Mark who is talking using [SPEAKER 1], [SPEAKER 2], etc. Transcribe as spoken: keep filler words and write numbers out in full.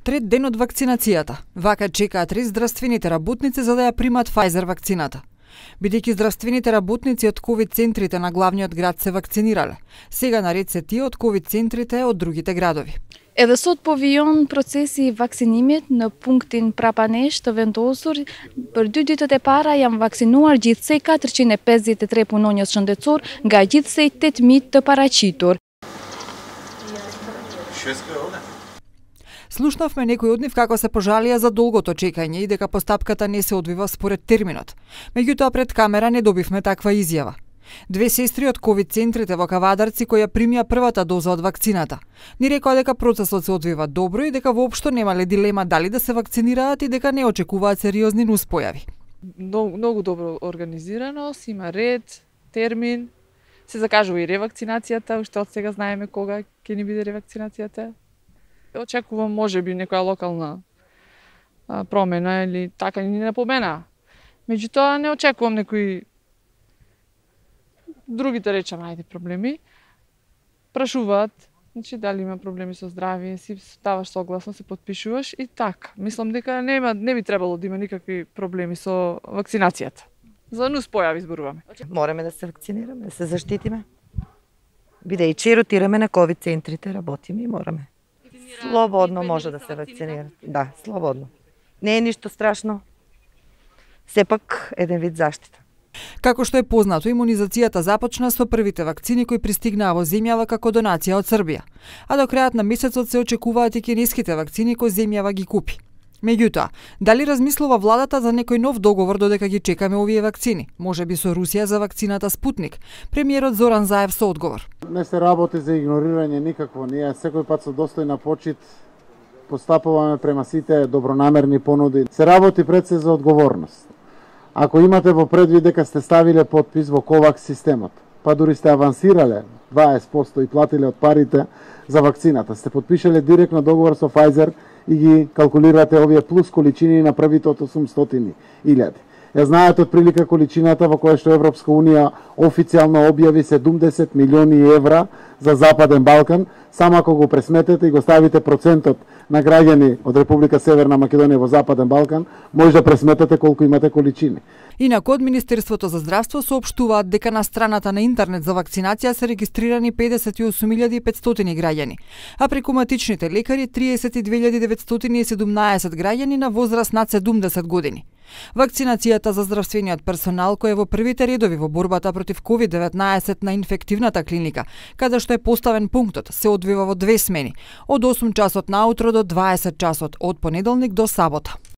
[SPEAKER 1] Трет ден од вакцинацијата. Вака чекаат ред здравствените работници за да ја примат Pfizer вакцината. Бидејќи здравствените работници од ковид центрите на главниот град се вакцинирале, сега наред се тие од ковид центрите од другите градови.
[SPEAKER 2] Edhe sot po vijon procesi i vaksinimit në punktin Prapanesh të vendosur. Për dy ditët e para janë vaksinuar gjithsej katërqind e pesëdhjetë e tre punonjës shëndetësor nga gjithsej tetë mijë të paraqitur.
[SPEAKER 1] Слушнавме некои од нив како се пожалија за долгото чекање и дека постапката не се одвива според терминот. Меѓутоа пред камера не добивме таква изјава. Две сестри од ковид центрите во Кавадарци кои ја примија првата доза од вакцината, ни рекоа дека процесот се одвива добро и дека воопшто немале дилема дали да се вакцинираат и дека не очекуваат сериозни нуспојави.
[SPEAKER 3] Многу, многу добро организирано, си има ред, термин, се закажува и ревакцинацијата, уште од сега знаеме кога ќе ни биде ревакцинацијата. Очекувам можеби некоја локална а, промена или така ни не напомена. Меѓутоа не очекувам некои другите речам ајде проблеми. Прашуваат, значи дали има проблеми со здравје, си ставаш согласно, се потпишуваш и така. Мислам дека нема не би требало да има никакви проблеми со вакцинацијата. За нуспојави зборуваме.
[SPEAKER 4] Мораме да се вакцинираме, да се заштитиме. Бидејќи ротираме на ковид центрите, работиме и мораме. Слободно може да се вакцинира. Да, слободно. Не е ништо страшно. Сепак еден вид заштита.
[SPEAKER 1] Како што е познато, имунизацијата започна со првите вакцини кои пристигнаа во земјава како донација од Србија, а до крајот на месецот се очекуваат и кинеските вакцини кои земјава ги купи. Меѓутоа, дали размислува владата за некој нов договор додека ги чекаме овие вакцини? Можеби со Русија за вакцината Спутник? Премиерот Зоран Заев со одговор.
[SPEAKER 5] Не се работи за игнорирање никакво. Ние секој пат со достојна почит постапуваме према сите добронамерни понуди. Се работи пред се за одговорност. Ако имате во предвид дека сте ставиле подпис во ковакс системот, па дури сте авансирале дваесет проценти и платиле од парите за вакцината, сте подпишале директно договор со Pfizer и ги калкулирате овие плюс количини на првите од осумстотини илјади. Ја знаете од прилика количината во која што Европска Унија официјално објави седумдесет милиони евра за Западен Балкан, само ако го пресметете и го ставите процентот на граѓани од Република Северна Македонија во Западен Балкан, може да пресметете колку имате количини.
[SPEAKER 1] Инаку од Министерството за здравство соопштуваат дека на страната на интернет за вакцинација се регистрирани педесет и осум илјади и петстотини граѓани, а преку матичните лекари триесет и две илјади деветстотини и седумнаесет граѓани на возраст над седумдесет години. Вакцинацијата за здравствениот персонал кој е во првите редови во борбата против ковид деветнаесет на инфективната клиника, каде што е поставен пунктот, се одвива во две смени, од осум часот наутро до дваесет часот, од понеделник до сабота.